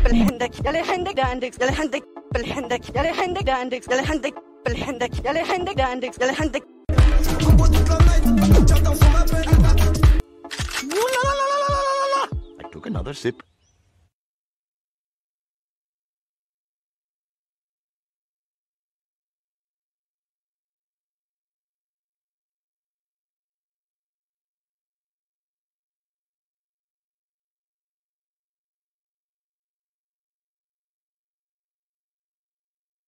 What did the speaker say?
بالهندك يلي هندك داندك يلي هندك بالهندك يلي هندك داندك يلي هندك بالهندك يلي هندك داندك يلي هندك. I took another sip.